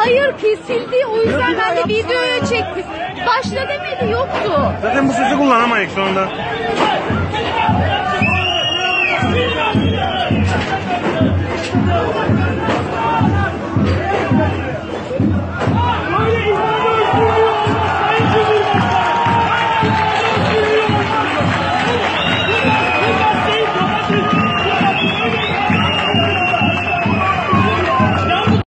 Hayır, kesildi. O yüzden ben de videoya çektim. Başla demedi, yoktu. Zaten bu sesi kullanamayız şu anda.